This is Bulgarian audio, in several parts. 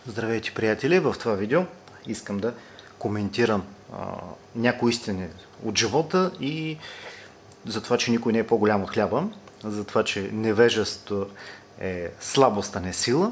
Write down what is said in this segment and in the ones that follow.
Здравейте, приятели! В това видео искам да коментирам някои истини от живота и за това, че никой не е по-голям от хляба, за това, че невежество е слабост, а не сила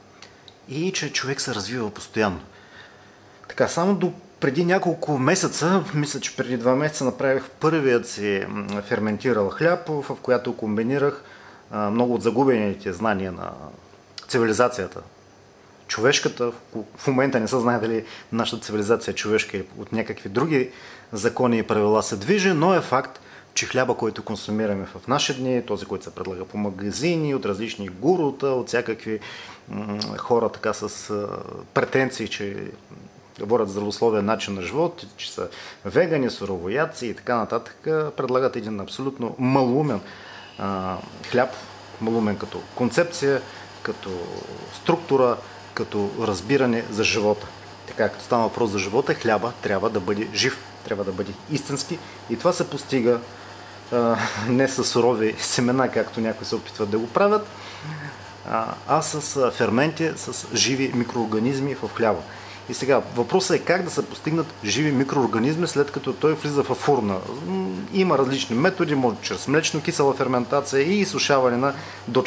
и че човек се развива постоянно. Така, само до преди няколко месеца, мисля, че преди 2 месеца направих първият си ферментирал хляб, в която комбинирах много от загубените знания на цивилизацията. Човешката, в момента не се знае дали нашата цивилизация човешка и от някакви други закони и правила се движи, но е факт, че хляба, който консумираме в наши дни, този, който се предлага по магазини, от различни гурута, от всякакви хора така с претенции, че водят здравословен начин на живот, че са вегани, суровоядци и така нататък, предлагат един абсолютно малумен хляб, малумен като концепция, като структура, като разбиране за живота. Така, като става въпрос за живота, хляба трябва да бъде жив, трябва да бъде истински и това се постига не с сурови семена, както някои се опитват да го правят, а с ферменти, с живи микроорганизми в хляба. И сега въпросът е как да се постигнат живи микроорганизми, след като той влиза в фурна. Има различни методи, може чрез млечно-кисела ферментация и изсушаване на до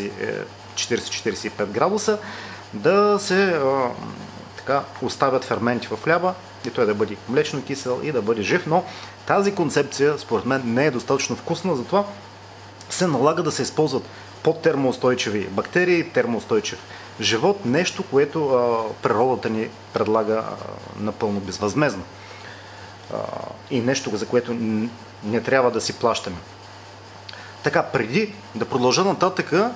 40-45 градуса, да се оставят ферменти в хляба и той да бъде млечно-кисел и да бъде жив, но тази концепция според мен не е достатъчно вкусна, затова се налага да се използват по-термоустойчиви бактерии, термоустойчив живот, нещо, което природата ни предлага напълно безвъзмездно. И нещо, за което не трябва да си плащаме. Така, преди да продължа нататъка,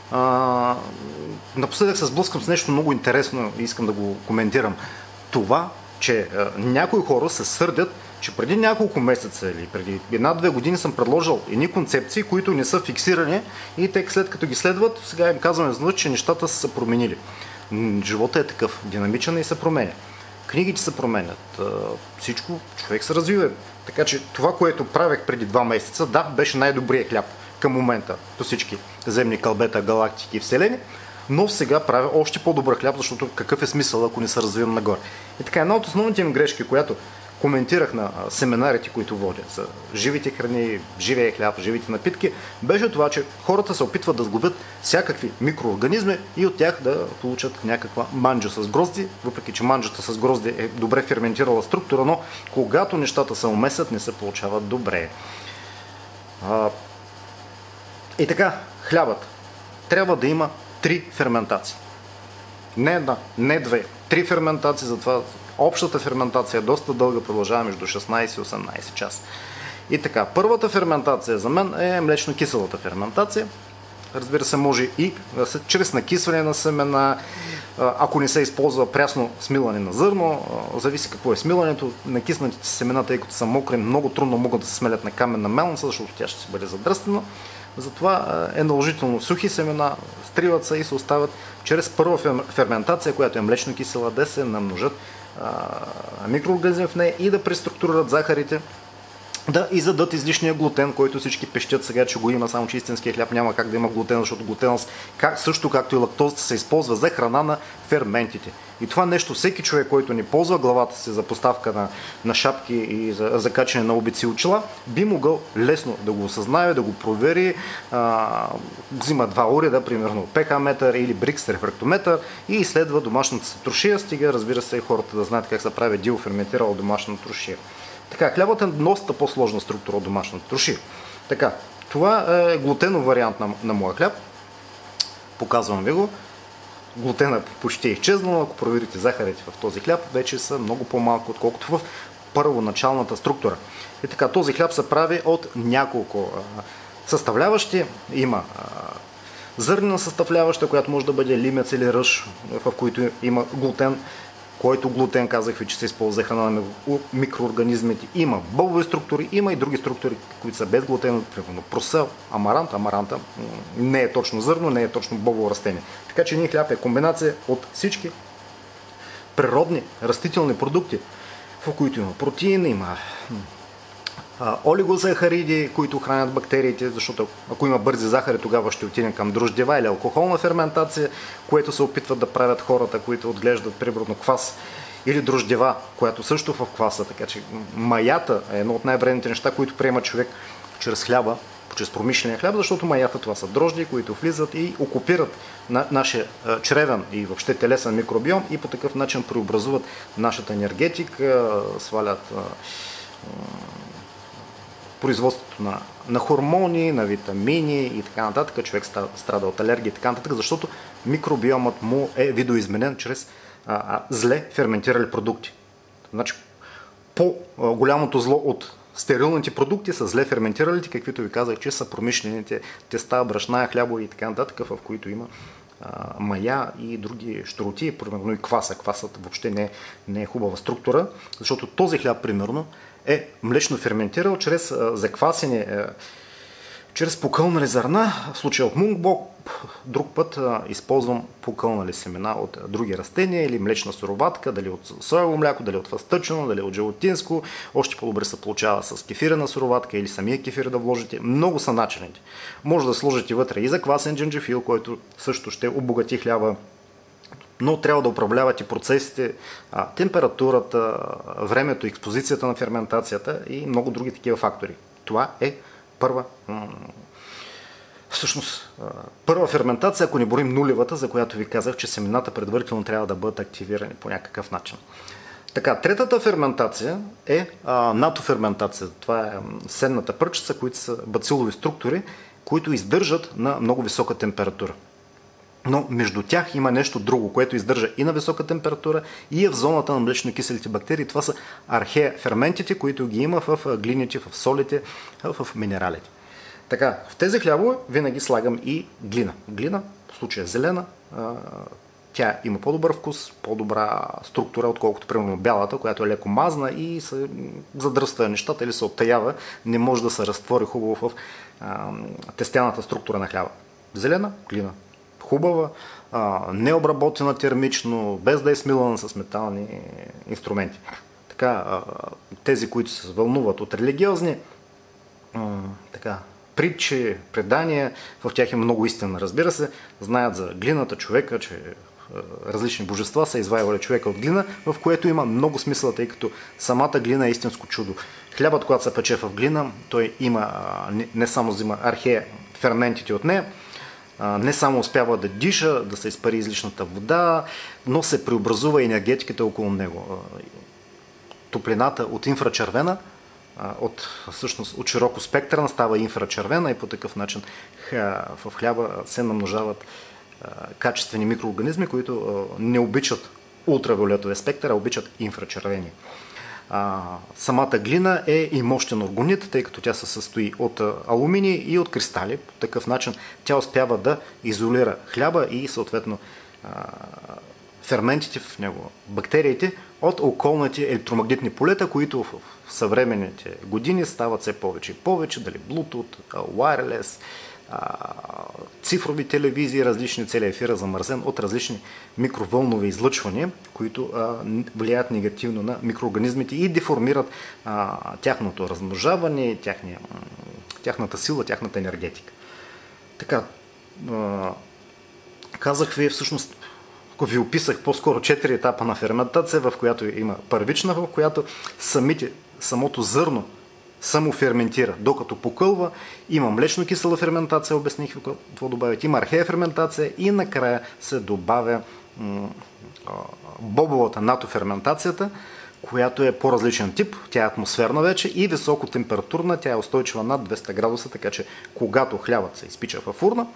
напоследък се сблъскам с нещо много интересно и искам да го коментирам. Това, че някои хора се сърдят, че преди няколко месеца или преди 1-2 години съм предложил едни концепции, които не са фиксирани и те след като ги следват, сега им казваме, че нещата са се променили. Живота е такъв, динамичен и се променя. Книгите се променят, всичко, човек се развива. Така че това, което правех преди 2 месеца, да, беше най-добрият хляб към момента до всички земни кълбета, галактики и вселени, но сега правя още по-добър хляб, защото какъв е смисъл, ако не се развивам нагоре. И така, една от основните ми грешки, която коментирах на семинарите, които водя за живите храни, живия хляб, живите напитки, беше това, че хората се опитват да сглобят всякакви микроорганизми и от тях да получат някаква манджа с грозди, въпреки че манджата с грозди е добре ферментирала структура, но когато нещата се умесят, не се получават добре. И така, хлябът трябва да има 3 ферментации. Не една, не 2, 3 ферментации, затова общата ферментация е доста дълга, продължава между 16 и 18 часа. И така, първата ферментация за мен е млечно-киселата ферментация. Разбира се, може и чрез накисване на семена, ако не се използва прясно смилане на зърно, зависи какво е смилането. Накиснатите семена, тъй като са мокри, много трудно могат да се смелят на каменна мелница, защото тя ще си бъде задръстена. Затова е наложително сухи семена, стриват се и се оставят чрез първа ферментация, която е млечно-кисела, да се намножат микроорганизми в нея и да преструктурират захарите, да изядат излишния глутен, който всички пещят сега, че го има, само че истинския хляб няма как да има глутен, защото глутенът, също както и лактозата, се използва за храна на ферментите. И това нещо всеки човек, който не ползва главата си за поставка на шапки и за качане на обици очила, би могъл лесно да го осъзнае, да го провери, взима 2 уреда, примерно pH метър или Брикс рефрактометър и изследва домашната си трошия, стига, разбира се, хората да знаят как се прави диоферментирала домашна трошия. Така, хлябът е доста по-сложна структура от домашната трошия. Така, това е глутенов вариант на моя хляб. Показвам ви го. Глутенът почти е изчезнал. Ако проверите захарите в този хляб, вече са много по-малко, отколкото в първоначалната структура. И така, този хляб се прави от няколко съставляващи. Има зърнена съставляваща, която може да бъде лимец или ръж, в които има глутен, който глутен, казах ви, че се използва за храна на микроорганизмите. Има бобови структури, има и други структури, които са без глутен, примерно просел, амарант. Амаранта не е точно зърно, не е точно бобово растение. Така че ние хляб е комбинация от всички природни растителни продукти, в които има протеин, има олигозахариди, които хранят бактериите, защото ако има бързи захари, тогава ще отидем към дрождева или алкохолна ферментация, което се опитват да правят хората, които отглеждат примерно квас, или дрождева, която също в кваса. Така че маята е едно от най-вредните неща, които приема човек чрез хляба, чрез промишления хляб, защото маята това са дрожди, които влизат и окупират нашия чревен и въобще телесен микробиом и по такъв начин преобразуват нашата енергетика, свалят производството на хормони, на витамини и така нататък. Човек страда от алергия и така нататък, защото микробиомът му е видоизменен чрез зле ферментирали продукти. Значи, по-голямото зло от стерилните продукти са зле ферментиралите, каквито ви казах, че са промишлените теста, брашна, хлябо и така нататък, в които има мая и други щуроти, примерно и кваса. Квасът въобще не е хубава структура, защото този хляб, примерно, е млечно ферментирал чрез заквасене, чрез покълнали зърна, в случая от мунгбок, друг път използвам покълнали семена от други растения или млечна суроватка, дали от соево мляко, дали от фъстъчено, дали от желатинско. Още по-добре се получава с кефирена суроватка или самия кефир да вложите. Много са начините. Може да сложите вътре и заквасен джинджифил, който също ще обогати хляба, но трябва да управлявате процесите, температурата, времето, експозицията на ферментацията и много други такива фактори. Това е първа ферментация, ако не борим нулевата, за която ви казах, че семената предварително трябва да бъдат активирани по някакъв начин. Така, третата ферментация е натоферментация. Това е сенната пръчица, които са бацилови структури, които издържат на много висока температура. Но между тях има нещо друго, което издържа и на висока температура, и е в зоната на млечно-киселите бактерии. Това са археоферментите, които ги има в глините, в солите, в минералите. Така, в тези хлябове винаги слагам и глина. Глина, в случая зелена, тя има по-добър вкус, по-добра структура, отколкото примерно бялата, която е леко мазна и се задръства нещата или се оттаява, не може да се разтвори хубаво в тестяната структура на хляба. Зелена, глина. Хубава, необработена термично, без да е смилана с метални инструменти. Така, тези, които се вълнуват от религиозни притчи, предания, в тях има много истина, разбира се, знаят за глината, човека, че различни божества са изваивали човека от глина, в което има много смисъл, тъй като самата глина е истинско чудо. Хлябът, когато се пече в глина, той има не само взима ферментите от нея, не само успява да диша, да се изпари излишната вода, но се преобразува и енергетиката около него. Топлината от инфрачервена, от широко спектърна става инфрачервена и по такъв начин в хляба се намножават качествени микроорганизми, които не обичат ултравиолетовия спектър, а обичат инфрачервени. Самата глина е и мощен органит, тъй като тя се състои от алуминий и от кристали. По такъв начин тя успява да изолира хляба и съответно ферментите в него, бактериите от околните електромагнитни полета, които в съвременните години стават все повече и повече, дали Bluetooth, wireless, цифрови телевизии, различни, целият ефир е замърсен от различни микровълнови излъчвания, които влияят негативно на микроорганизмите и деформират тяхното размножаване, тяхната сила, тяхната енергетика. Така, казах ви всъщност, ако ви описах по-скоро 4 етапа на ферментация, в която има първична, в която самото зърно само ферментира, докато покълва, има млечно-кисела ферментация, обясних какво добавят, има археоферментация и накрая се добавя бобовата натоферментацията, която е по-различен тип, тя е атмосферна вече и високотемпературна, тя е устойчива над 200 градуса, така че когато хлябът се изпича в фурна,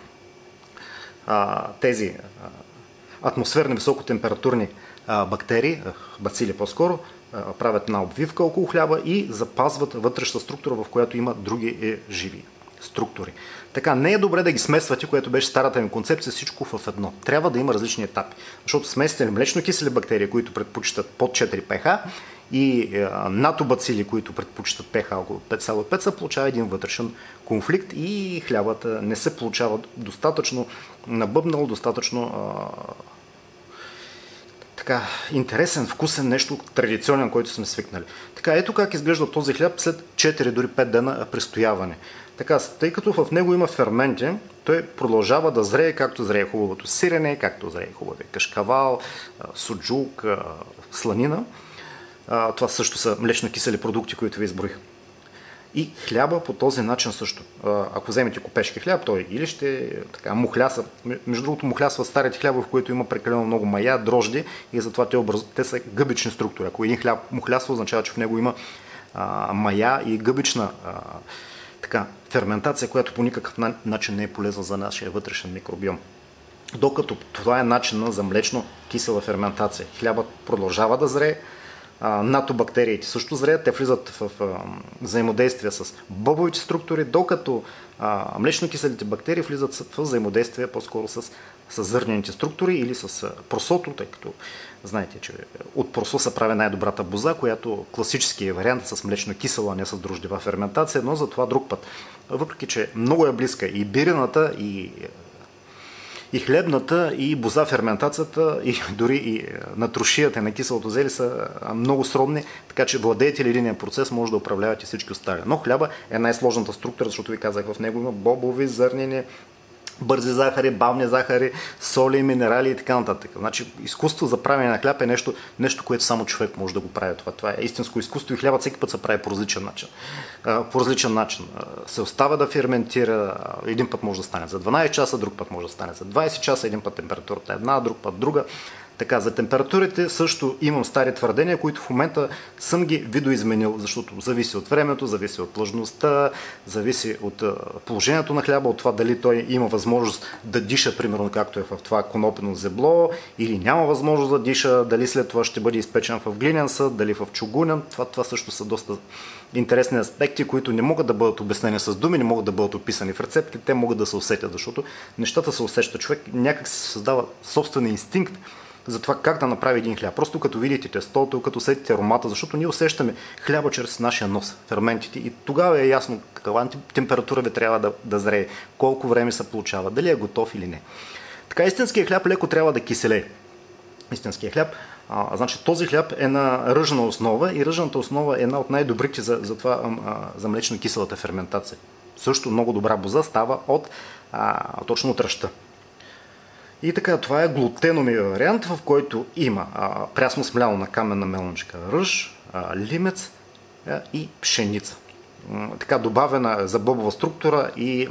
тези атмосферни високотемпературни бактерии, бацили по-скоро, правят една обвивка около хляба и запазват вътрешна структура, в която има други живи структури. Така, не е добре да ги смесвате, което беше старата ми концепция, всичко в едно. Трябва да има различни етапи, защото смесите млечно-кисели бактерии, които предпочитат под 4 pH и натобацили, които предпочитат pH около 5,5, се получава един вътрешен конфликт и хлябът не се получава достатъчно набъбнал, достатъчно така интересен, вкусен, нещо традиционен, който сме свикнали. Така, ето как изглежда този хляб след 4 дори 5 дена престояване. Така, тъй като в него има ферменти, той продължава да зрее, както зрее хубавото сирене, както зрее хубавия кашкавал, суджук, сланина. Това също са млечно-кисели продукти, които ви изброих. И хляба по този начин също. Ако вземете копешки хляб, той или ще така мухляса. Между другото, мухлясват старите хляба, в които има прекалено много мая, дрожди и затова те са гъбични структури. Ако един хляб мухлясва, означава, че в него има мая и гъбична ферментация, която по никакъв начин не е полезна за нашия вътрешен микробиом. Докато това е начинът за млечно-кисела ферментация. Хлябът продължава да зрее, натобактериите също зреят, те влизат в взаимодействие с бобовите структури, докато млечно-киселите бактерии влизат в взаимодействие по-скоро с зърнените структури или с просото, тъй като знаете, че от просо се прави най-добрата боза, която класически вариант с млечно-кисела, не с дрождева ферментация, но за това друг път. Въпреки че много е близка и бирената, и хлебната, и боза ферментацията, и дори и натрушията на киселото зеле са много сродни, така че владеете ли единия процес, може да управлявате всички останали. Но хляба е най-сложната структура, защото ви казах, в него има бобови, зърнени, бързи захари, бавни захари, соли, минерали и така нататък. Значи изкуство за правене на хляб е нещо, което само човек може да го прави. Това е истинско изкуство и хлябът всеки път се прави по различен начин. Се оставя да ферментира, един път може да стане за 12 часа, друг път може да стане за 20 часа, един път температурата е една, друг път друга. Така, за температурите също имам стари твърдения, които в момента съм ги видоизменил, защото зависи от времето, зависи от влажността, зависи от положението на хляба, от това дали той има възможност да диша, примерно както е в това конопено зебло, или няма възможност да диша, дали след това ще бъде изпечен в глинен съд, дали в чугунен. Това също са доста интересни аспекти, които не могат да бъдат обяснени с думи, не могат да бъдат описани в рецепти, те могат да се усетят, защото нещата се усещат. Човек някак се създава собствен инстинкт за това как да направи един хляб. Просто като видите тестото, като усетите аромата, защото ние усещаме хляба чрез нашия нос, ферментите, и тогава е ясно каква температура ви трябва да зрее, колко време се получава, дали е готов или не. Така, истинският хляб леко трябва да киселее. Истинският хляб, значи този хляб е на ръжна основа и ръжната основа е една от най-добрите за млечно-киселата ферментация. Също много добра боза става точно от ръжта. И така, това е глутеновия вариант, в който има прясно смляно на каменна мелничка ръж, лимец и пшеница. Така, добавена за бобова структура и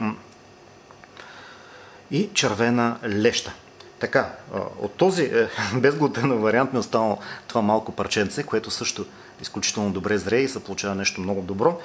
червена леща. Така, от този безглутенов вариант ми е останало това малко парченце, което също изключително добре зрее и се получава нещо много добро.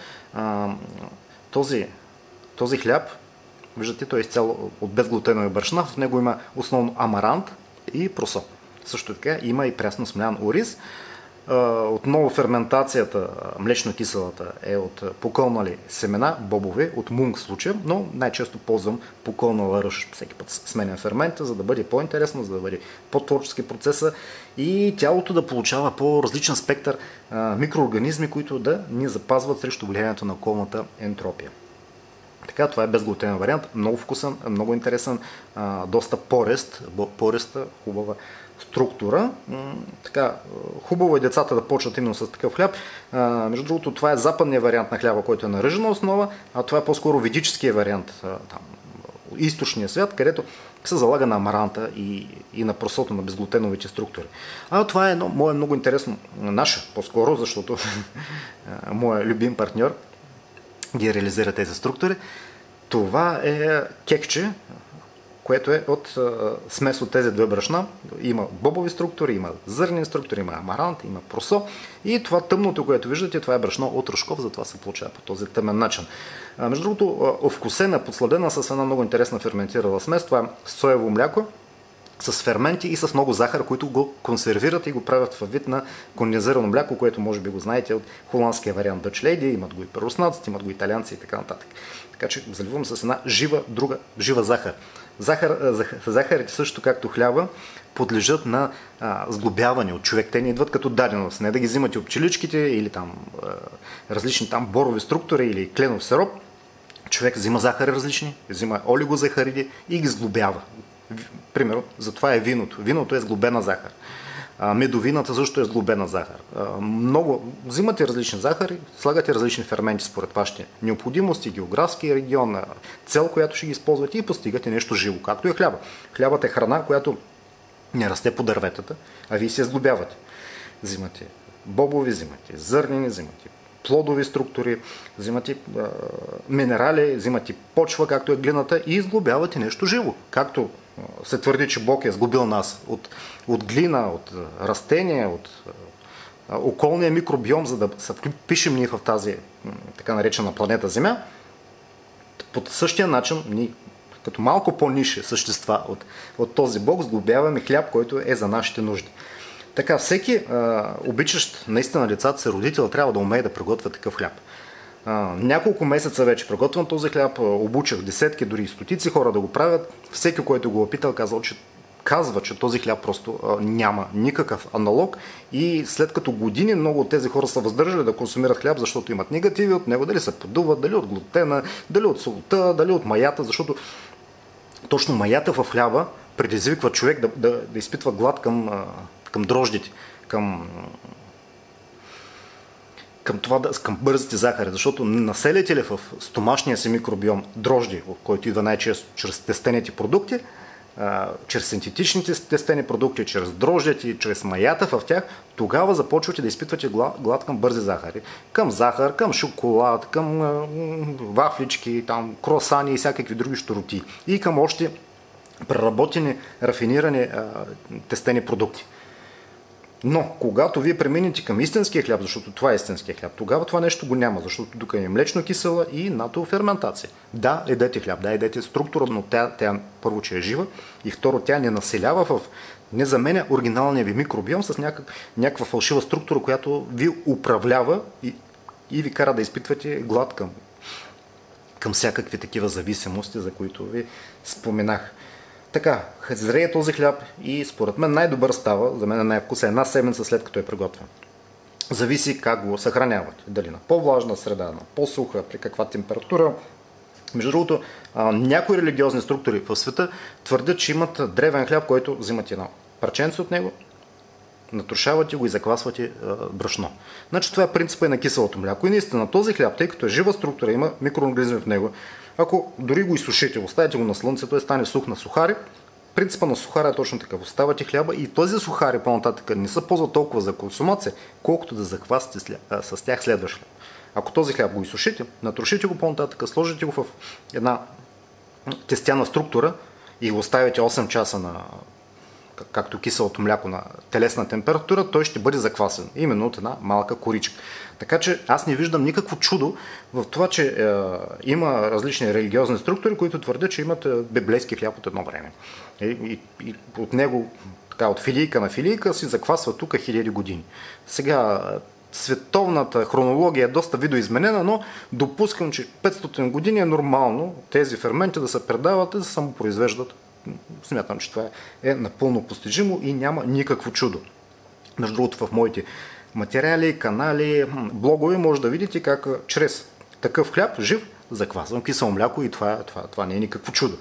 Този хляб, виждате, той е изцяло от безглутенови брашна, в него има основно амарант и просо. Също така има и прясно смлян ориз. Отново ферментацията, млечно-киселата, е от покълнали семена, бобови, от мунг в случая, но най-често ползвам покълнала ръж. Всеки път сменям фермента, за да бъде по-интересно, за да бъде по-творчески процеса и тялото да получава по-различен спектър микроорганизми, които да ни запазват срещу влиянието на околната ентропия. Така, това е безглутенен вариант, много вкусен, много интересен, доста пореста, хубава структура. Така, хубаво е децата да почват именно с такъв хляб. Между другото, това е западният вариант на хляба, който е на ръжена основа, а това е по-скоро ведическия вариант, източния свят, където се залага на амаранта и на просото на безглутеновите структури. Това е мое много интересно, наше по-скоро, защото моят любим партньор ги реализира тези структури. Това е кекче, което е от смес от тези две брашна. Има бобови структури, има зърнени структури, има амарант, има просо. И това тъмното, което виждате, това е брашно от ръжков, затова се получава по този тъмен начин. Между другото, овкусена, подсладена с една много интересна ферментирала смес. Това е соево мляко с ферменти и с много захар, които го консервират и го правят във вид на кондензирано мляко, което може би го знаете от холандския вариант Dutch Lady, имат го и руснаците, имат го италианци и така нататък. Така че заливам с една жива захар. Захарите също, както хляба, подлежат на сглобяване от човек. Те не идват като даденост. Не да ги взимате от пчеличките или различни борови структури или кленов сироп. Човек взима захари различни, взима олигозахариди и ги сглобява. Примерно, затова е виното. Виното е сглобена захар. Медовината също е сглобена захар. Взимате различни захари, слагате различни ферменти според вашите необходимости, географски регион, цел, която ще ги използвате и постигате нещо живо, както е хляба. Хлябът е храна, която не расте по дърветата, а вие се сглобявате. Взимате бобови, взимате зърнени, взимате плодови структури, взимате минерали, взимате почва, както е глината и изглобявате нещо живо. Както се твърди, че Бог е сглобил нас от глина, от растения, от околния микробиом, за да се впишем ние в тази така наречена планета Земя, по същия начин ние като малко по-нисши същества от този Бог сглобяваме хляб, който е за нашите нужди. Така, всеки обичащ наистина децата си родител трябва да умее да приготвя такъв хляб. Няколко месеца вече приготвям този хляб, обучах десетки, дори стотици хора да го правят. Всеки, който го опитал, казва, че този хляб просто няма никакъв аналог и след като години много от тези хора са въздържали да консумират хляб, защото имат негативи от него, дали се подуват, дали от глутена, дали от солта, дали от маята, защото точно маята в хляба предизвиква човек да изпитва глад към дрождите, към бързите захари, защото населите ли в стомашния си микробиом дрожди, който идва най-често чрез тестените продукти, чрез синтетичните тестени продукти, чрез дрождите, чрез маята в тях, тогава започвате да изпитвате глад към бързи захари. Към захар, към шоколад, към вафлички, там, круасани и всякакви други щуроти. И към още преработени, рафинирани тестени продукти. Но, когато вие преминете към истинския хляб, защото това е истинския хляб, тогава това нещо го няма, защото тук е млечно кисела и натово ферментация. Да, едете хляб, да, едете структура, но тя първо, че е жива и второ, тя не населява не заменя оригиналния ви микробиом с някаква фалшива структура, която ви управлява и ви кара да изпитвате глад към всякакви такива зависимости, за които ви споменах. Така, зрее този хляб и според мен най-добър става, за мен е най-вкусен, една седмица след като е приготвен. Зависи как го съхранявате. Дали на по-влажна среда, на по-суха, при каква температура. Между другото, някои религиозни структури в света твърдят, че имат древен хляб, който взимате едно парченце от него, натрушавате го и заквасвате брашно. Значи това е принципът и на киселото мляко. И наистина този хляб, тъй като е жива структура, има микроорганизми в него, ако дори го изсушите, оставите го на слънце, той стане сух на сухари, принципът на сухаря е точно такъв. Оставате хляба и този сухари по-нататък не се ползва толкова за консумация, колкото да заквасите с тях следващ хляб. Ако този хляб го изсушите, натрушите го по-нататък, сложите го в една тестяна структура и го оставите 8 часа както киселото мляко на телесна температура, той ще бъде заквасен. Именно от една малка коричка. Така че аз не виждам никакво чудо в това, че има различни религиозни структури, които твърдят, че имат библейски хляб от едно време. И от него, така, от филийка на филийка, си заквасва тук хиляди години. Сега световната хронология е доста видоизменена, но допускам, че 500 години е нормално тези ферменти да се предават и да се самопроизвеждат. Смятам, че това е напълно постижимо и няма никакво чудо. Между другото, в моите материали, канали, блогове може да видите как чрез такъв хляб, жив, заквасвам кисело мляко и това не е никакво чудо.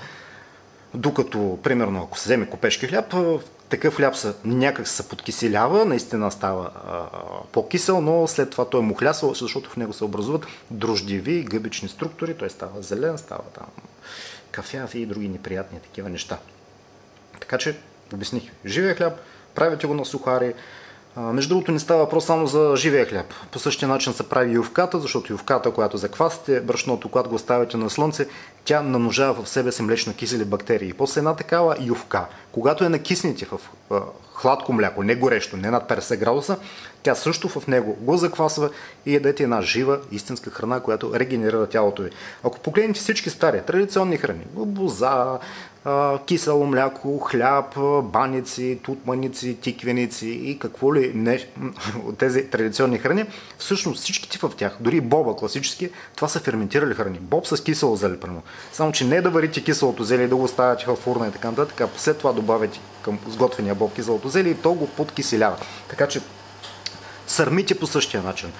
Докато, примерно, ако се вземе копешки хляб, такъв хляб някак се подкиселява, наистина става по-кисел, но след това той е мухлясвал, защото в него се образуват дрождеви гъбични структури, той става зелен, става там кафяв и други неприятни такива неща. Така че, обясних, живия хляб, правите го на сухари. Между другото, не става въпрос само за живия хляб. По същия начин се прави ювката, защото ювката, която заквасите брашното, когато го оставите на слънце, тя намножава в себе си млечно-кисели бактерии. И после една такава ювка, когато я накиснете в хладко мляко, не горещо, не над 50 градуса, тя също в него го заквасва и ядете една жива, истинска храна, която регенерира тялото ви. Ако погледнете всички стари, традиционни храни, боза, кисело мляко, хляб, баници, тутманици, тиквеници и какво ли не от тези традиционни храни, всъщност всичките в тях, дори боба класически, това са ферментирали храни. Боб с кисело зеле, примерно. Само, че не да варите киселото зеле и да го оставяте в фурна и така нататък, а след това добавяте към сготвения боб киселото зеле и то го подкиселява. Така че сърмите по същия начин.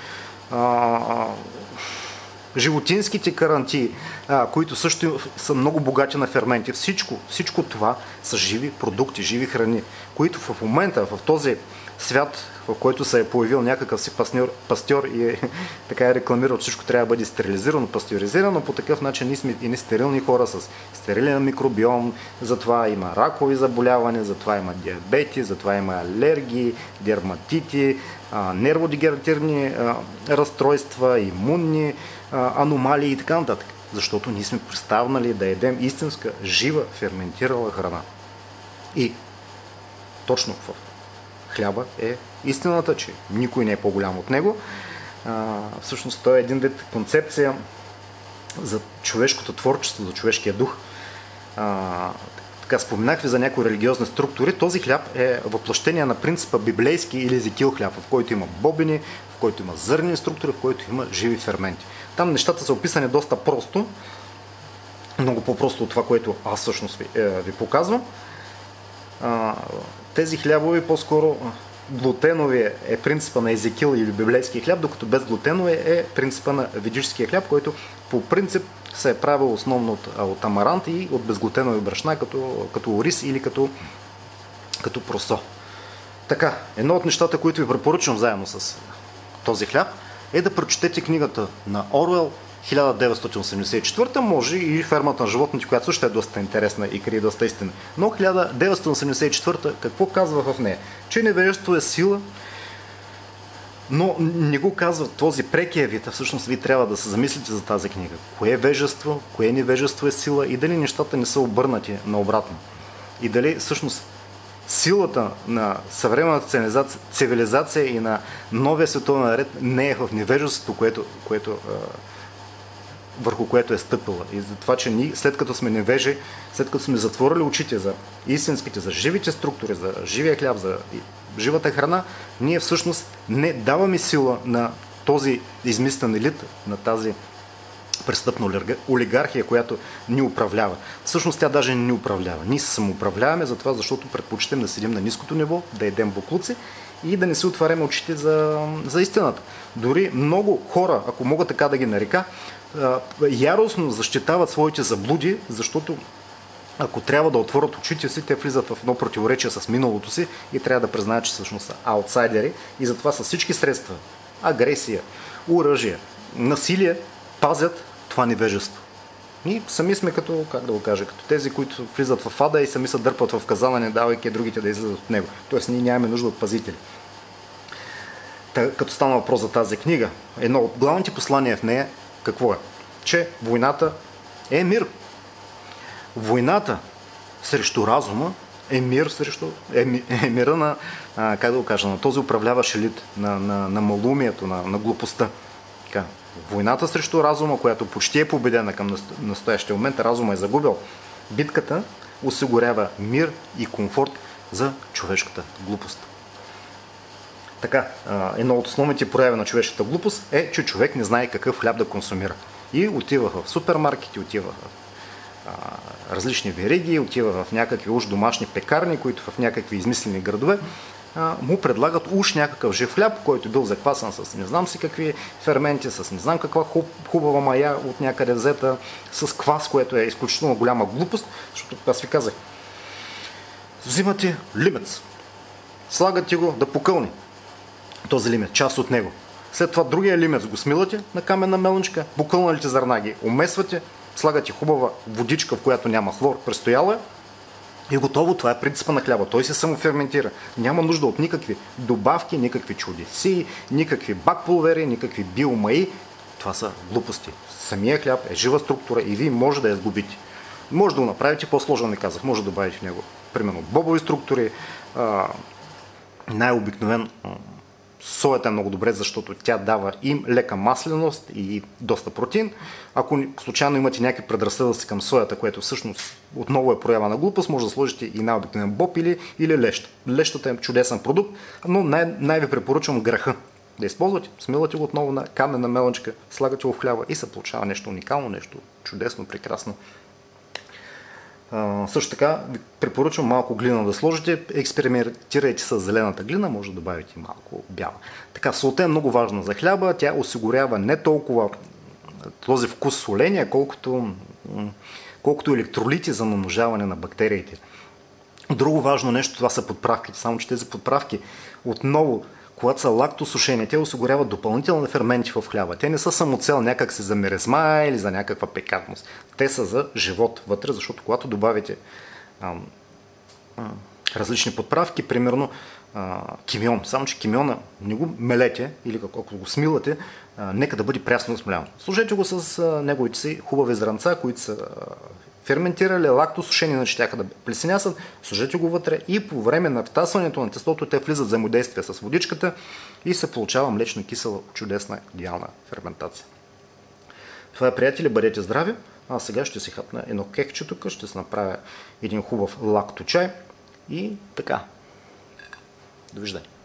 Животинските карантии, които също са много богати на ферменти, всичко това са живи продукти, живи храни, които в момента, в този свят, в който се е появил някакъв си пастьор и така е рекламирал, че всичко трябва да бъде стерилизирано, пастеризирано, по такъв начин ние сме и стерилни хора с стерилен микробиом, затова има ракови заболявания, затова има диабети, затова има алергии, дерматити, нерводегенеративни разстройства, имунни аномалии и така нататък. Защото ние сме представнали да едем истинска, жива, ферментирала храна. И точно в хляба е истината, че никой не е по-голям от него. Всъщност той е един вид концепция за човешкото творчество, за човешкия дух. Така споменах ви за някои религиозни структури. Този хляб е въплъщение на принципа библейски или езекил хляб, в който има бобини, в който има зърнени структури, в който има живи ферменти. Там нещата са описани доста просто, много по-просто от това, което аз всъщност ви показвам. Тези хлябови по-скоро глутенови е принципа на езекил или библейския хляб, докато безглутенови е принципа на ведическия хляб, който по принцип се е правил основно от амарант и от безглутенови брашна, като ориз или като просо. Така, едно от нещата, които ви препоръчвам заедно с този хляб, е да прочетете книгата на Оруел 1984, може и Фермата на животните, която също е доста интересна и крие доста истина. Но 1984, какво казва в нея? Че невежеството е сила, но не го казва този прекия вид, а всъщност ви трябва да се замислите за тази книга. Кое е вежество, кое невежество е сила и дали нещата не са обърнати наобратно. И дали всъщност силата на съвременната цивилизация и на новия световен ред не е в невежеството, върху което е стъпила. И за това, че ние, след като сме невежи, след като сме затворили очите за истинските, за живите структури, за живия хляб, за живата храна, ние всъщност не даваме сила на този измислен елит, на тази престъпна олигархия, която ни управлява. Всъщност тя даже не ни управлява. Ние се самоуправляваме защото предпочитаме да седим на ниското ниво, да едем боклуци и да не си отваряме очите за истината. Дори много хора, ако мога така да ги нарека, яростно защитават своите заблуди, защото ако трябва да отворят очите си, те влизат в едно противоречие с миналото си и трябва да признаят, че всъщност са аутсайдери и затова с всички средства, агресия, оръжие, насилие, пазят това невежество. И сами сме като тези, които влизат в ада и сами се дърпат в казана, не давайки другите да излизат от него. Тоест ние нямаме нужда от пазители. Като стана въпрос за тази книга, едно от главните послания в нея какво е? Че войната е мир. Войната срещу разума е мир срещу мира на, на този управляващ елит, на малумието, на глупостта. Така. Войната срещу разума, която почти е победена към настоящия момент, разума е загубил. Битката осигурява мир и комфорт за човешката глупост. Така, едно от основните прояви на човешката глупост е, че човек не знае какъв хляб да консумира. И отива в супермаркети, отива в различни вериги, отива в някакви уж домашни пекарни, които в някакви измислени градове му предлагат уж някакъв жив хляб, който бил заквасан с не знам си какви ферменти, с не знам каква хубава мая от някъде взета, с квас, което е изключително голяма глупост, защото аз ви казах, взимате лимец, слагате го да покълни този лимец, част от него. След това другия лимец го смилате на каменна мелничка, покълналите зърна ги умесвате, слагате хубава водичка, в която няма хлор, престояла и готово. Това е принципа на хляба. Той се самоферментира. Няма нужда от никакви добавки, никакви чудеси, никакви бакпулвери, никакви биомаи. Това са глупости. Самия хляб е жива структура и вие може да я сгубите. Може да го направите по-сложно, не казах. Може да добавите в него, примерно, бобови структури, най-обикновен соята е много добре, защото тя дава им лека масленост и доста протеин. Ако случайно имате някакви предразсъдъци към соята, което всъщност отново е проява на глупост, може да сложите и най-обикновен боб или лещ. Лещата е чудесен продукт, но най-ви препоръчвам граха. Да използвате, смилате го отново на каменна мелничка, слагате го в хляба и се получава нещо уникално, нещо чудесно, прекрасно. Също така ви препоръчвам малко глина да сложите, експериментирайте с зелената глина, може да добавите малко бяла. Така, солта е много важна за хляба, тя осигурява не толкова този вкус соления, колкото електролити за намножаване на бактериите. Друго важно нещо, това са подправките. Само че тези подправки отново, когато са лактосушени, те осигуряват допълнителни ферменти в хляба. Те не са самоцел някак се за миризма или за някаква пикантност. Те са за живот вътре, защото когато добавите различни подправки, примерно кимион. Само че кимиона не го мелете или ако го смилате, нека да бъде прясно смлян. Служете го с неговите си хубави зранца, които са ферментирали, лактосушени, иначе тяха да плесенясат, служете го вътре и по време на втасването на тестото те влизат в взаимодействие с водичката и се получава млечно-кисела, чудесна, идеална ферментация. Това е, приятели, бъдете здрави. Аз сега ще си хапна едно кекче тук, ще си направя един хубав лакточай и така. Довиждане.